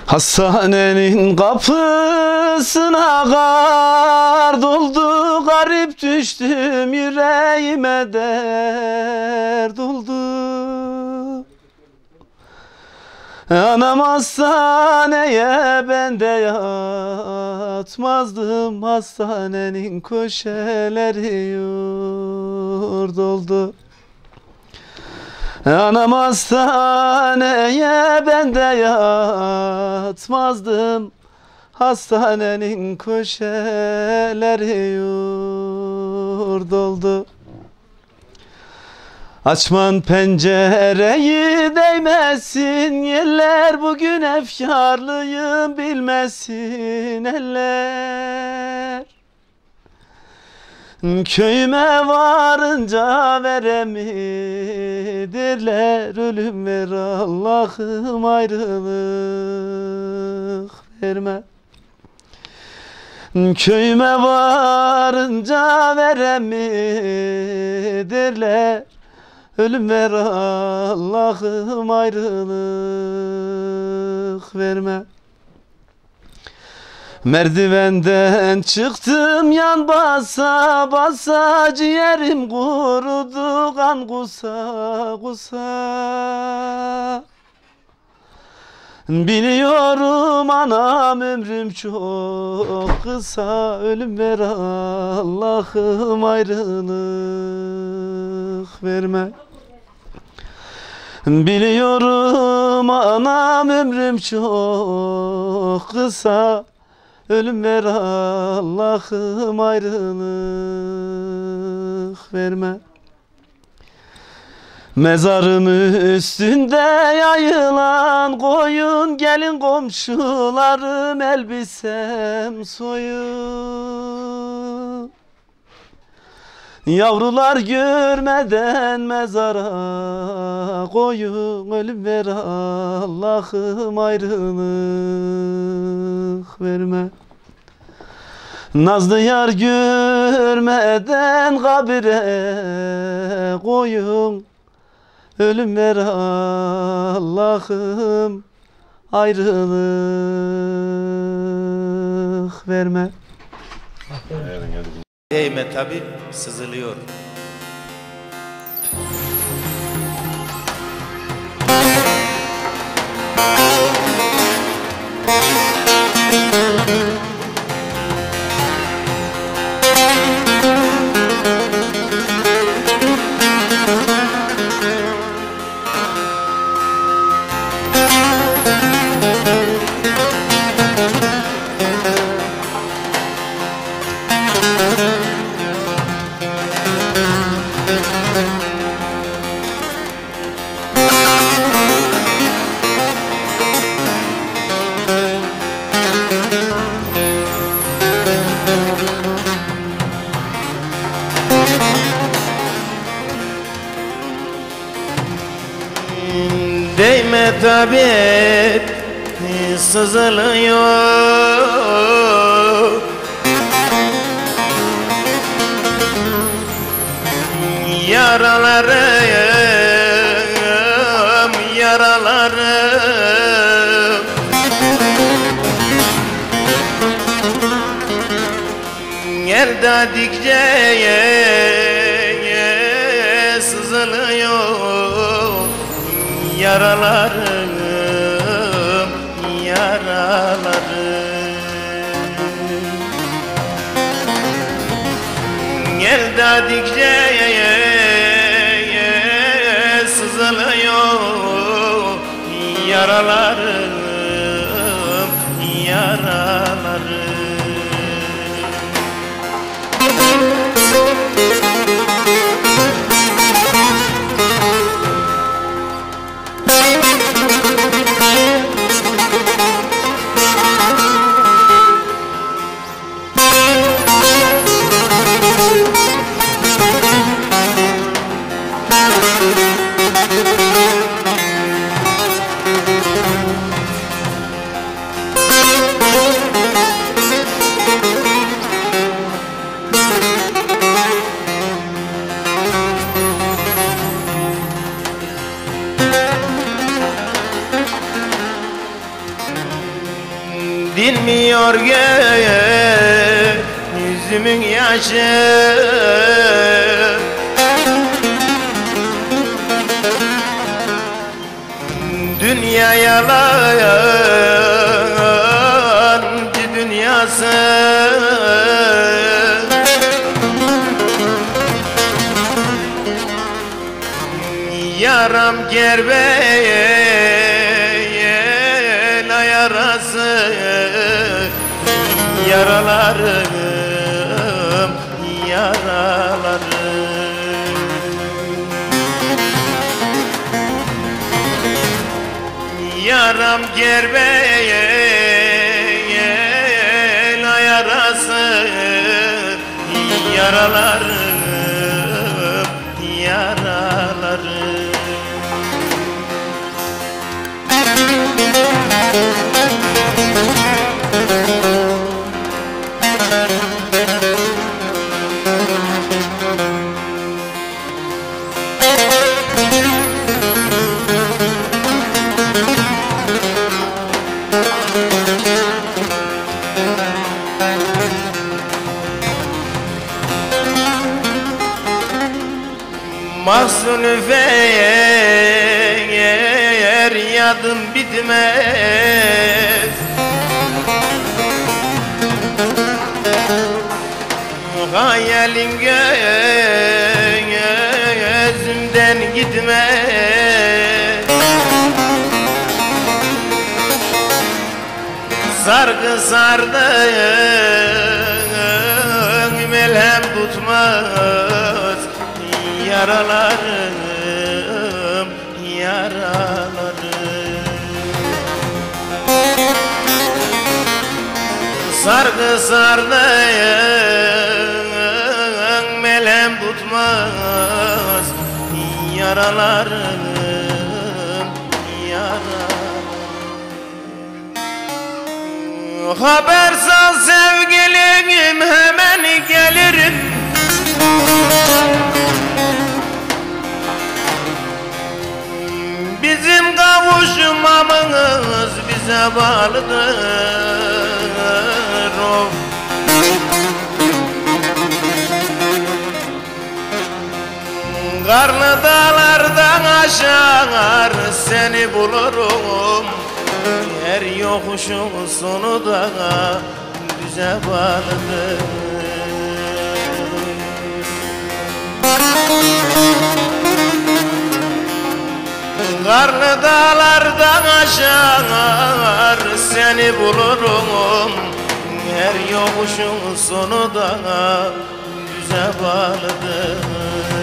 Hastanenin kapısına kar doldu, garip düştüm, yüreğime dert oldu. Anam hastaneye, ben de yatmazdım, hastanenin köşeleri yurt oldu. Anam hastaneye, ben de yatmazdım, hastanenin köşeleri yurt oldu. Açman pencereyi, değmesin yerler, bugün efkarlıyım, bilmesin eller. Köyüme varınca veremidirler, ölüm ver Allah'ım, ayrılık verme. Köyüme varınca veremidirler, ölüm ver Allah'ım, ayrılık verme. Merdivenden çıktım, yan basa basa, ciğerim kurudu, kan kusa kusa. Biliyorum anam, ömrüm çok kısa, ölüm ver Allah'ım, ayrılık verme. Biliyorum anam, ömrüm çok kısa, ölüm ver Allah'ım, ayrılık verme. Mezarım üstünde yayılan koyun, gelin komşularım, elbisem soyun. Yavrular görmeden mezara koyun, ölüm ver Allah'ım, ayrılık verme. Nazlı yar görmeden kabire koyun, ölüm ver Allah'ım, ayrılık verme. Değme tabi, sızılıyor. Değme tabi, sızılıyor. Yaralarım, yaralarım. Gel dedikçe sızılıyor. Yaralarım, yaralarım. Gel dedikçe sızılıyor. Yaralarım, yaralarım. dinmiyor yüzümün yaşı. Dünya yalancı dünyası. Yaram kerbela yarası, yaralarım, yaralarım. Yaram kerbela yarası, yaralarım, yaralarım. Mahzun feryadım bitmez. Hayalin gözümden gitmez. Sargı sardın melhem tutmaz. Yaralarım, yaralarım. Sargı sardın melhem tutmaz. Yaralarım, yaralarım. Haber sal sevgilim, hemen gelirim. Bizim kavuşmamız bize bağlıdır. Of. Karlı dağlardan aşar seni bulurum. Her yokuşun sonu da bize bağlıdır. Karlı dağlardan aşar seni bulurum. Her yokuşun sonu da bize bağlıdır.